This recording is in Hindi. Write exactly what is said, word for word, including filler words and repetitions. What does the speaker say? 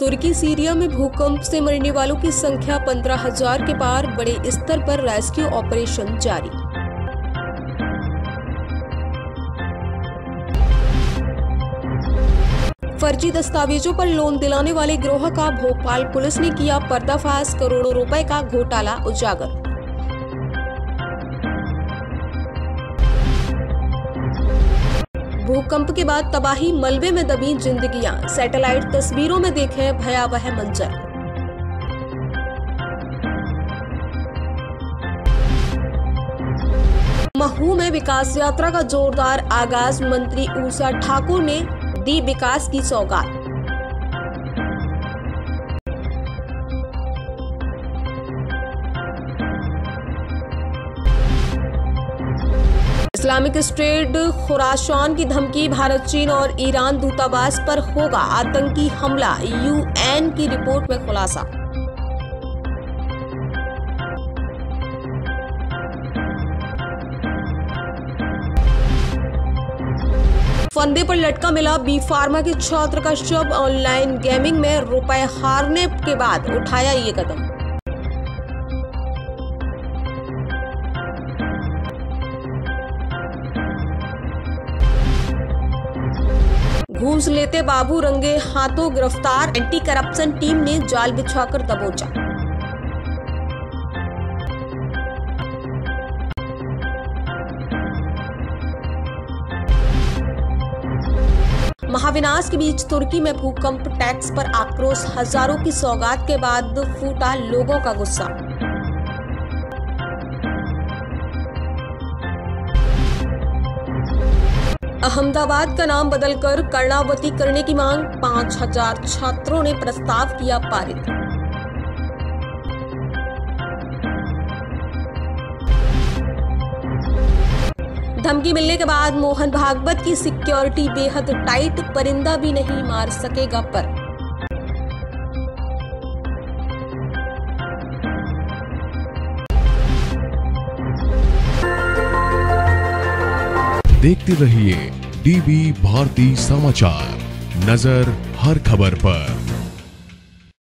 तुर्की सीरिया में भूकंप से मरने वालों की संख्या पंद्रह हजार के पार, बड़े स्तर पर रेस्क्यू ऑपरेशन जारी। फर्जी दस्तावेजों पर लोन दिलाने वाले गिरोह का भोपाल पुलिस ने किया पर्दाफाश, करोड़ों रुपए का घोटाला उजागर। भूकंप के बाद तबाही, मलबे में दबी जिंदगियां, सैटेलाइट तस्वीरों में देखे भयावह मंजर। महू में विकास यात्रा का जोरदार आगाज, मंत्री उषा ठाकुर ने दी विकास की सौगात। इस्लामिक स्टेट खुरासान की धमकी, भारत, चीन और ईरान दूतावास पर होगा आतंकी हमला, यूएन की रिपोर्ट में खुलासा। फंदे पर लटका मिला बी फार्मा के छात्र का शव, ऑनलाइन गेमिंग में रुपए हारने के बाद उठाया ये कदम। घूस लेते बाबू रंगे हाथों गिरफ्तार, एंटी करप्शन टीम ने जाल बिछाकर दबोचा। महाविनाश के बीच तुर्की में भूकंप, टैक्स पर आक्रोश, हजारों की सौगात के बाद फूटा लोगों का गुस्सा। अहमदाबाद का नाम बदलकर कर्णावती करने की मांग, पांच हजार छात्रों ने प्रस्ताव किया पारित। धमकी मिलने के बाद मोहन भागवत की सिक्योरिटी बेहद टाइट, परिंदा भी नहीं मार सकेगा पर। देखते रहिए डीवी भारती समाचार, नजर हर खबर पर।